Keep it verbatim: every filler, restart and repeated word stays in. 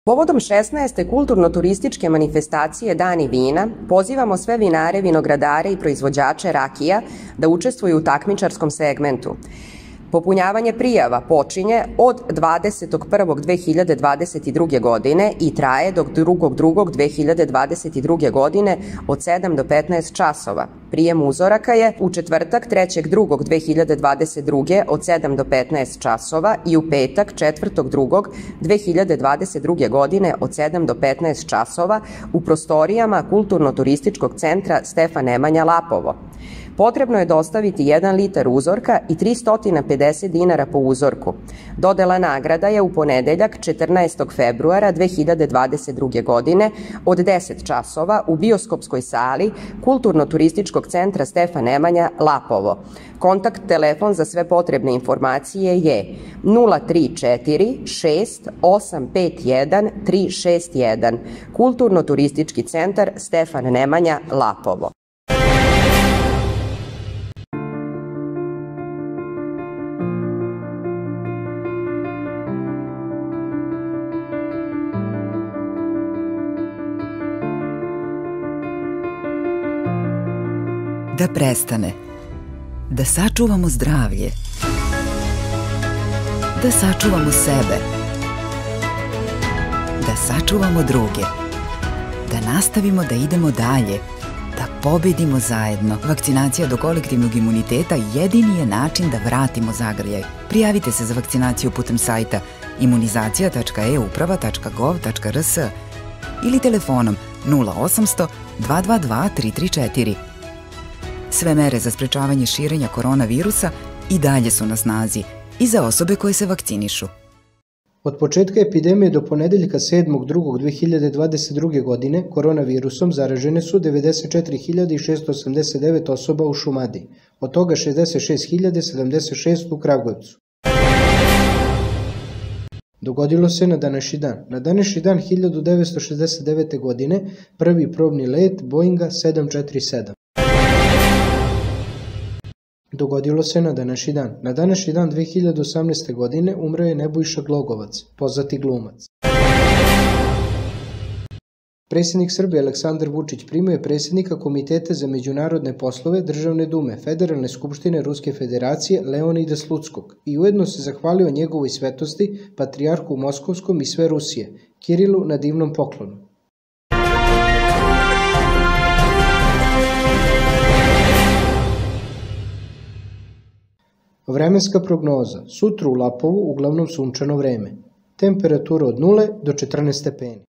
Povodom šesnaeste kulturno-turističke manifestacije Dani vina, pozivamo sve vinare, vinogradare i proizvođače rakija da učestvuju u takmičarskom segmentu. Popunjavanje prijava počinje od dvadesetog prvog dve hiljade dvadeset druge. godine i traje do drugog drugog dve hiljade dvadeset druge. godine od sedam do petnaest časova. Prijem uzoraka je u četvrtak trećeg drugog dve hiljade dvadeset druge. od sedam do petnaest časova i u petak četvrtog drugog dve hiljade dvadeset druge. godine od sedam do petnaest časova u prostorijama Kulturno-turističkog centra Stefan Nemanja Lapovo. Potrebno je dostaviti jedan litar uzorka i tristo pedeset dinara po uzorku. Dodela nagrada je u ponedeljak četrnaestog februara dve hiljade dvadeset druge. godine od deset časova u bioskopskoj sali Kulturno-turističkog centra Stefan Nemanja Lapovo. Kontakt telefon za sve potrebne informacije je nula tri četiri šest osam pet jedan tri šest jedan. Kulturno-turistički centar Stefan Nemanja Lapovo. Da prestane, da sačuvamo zdravlje, da sačuvamo sebe, da sačuvamo druge, da nastavimo da idemo dalje, da pobedimo zajedno. Vakcinacija do kolektivnog imuniteta jedini je način da vratimo zagrljaj. Prijavite se za vakcinaciju putem sajta imunizacija tačka e uprava tačka gov tačka rs ili telefonom nula osamsto dva dva dva tri tri četiri. Sve mere za sprečavanje širenja koronavirusa i dalje su na snazi i za osobe koje se vakcinišu. Od početka epidemije do ponedeljka sedmog drugog dve hiljade dvadeset druge. godine koronavirusom zaražene su devedeset četiri hiljade šeststo osamdeset devet osoba u Šumadiji, od toga šezdeset šest hiljada sedamdeset šest u Kragujevcu. Dogodilo se na današnji dan. Na današnji dan hiljadu devetsto šezdeset devete. godine prvi probni let Boeinga sedam četiri sedam. Dogodilo se na današnji dan. Na današnji dan dve hiljade osamnaeste. godine umro je Nebojša Glogovac, poznati glumac. Predsjednik Srbije Aleksandar Vučić primio je predsjednika Komiteta za međunarodne poslove Državne dume Federalne skupštine Ruske federacije Leonida Slutskog i ujedno se zahvalio njegovoj svetosti, patrijarhu Moskovskom i sve Rusije, Kirilu, na divnom poklonu. Vremenska prognoza. Sutra u Lapovu uglavnom sunčano vreme. Temperatura od nule do četrnaest stepeni.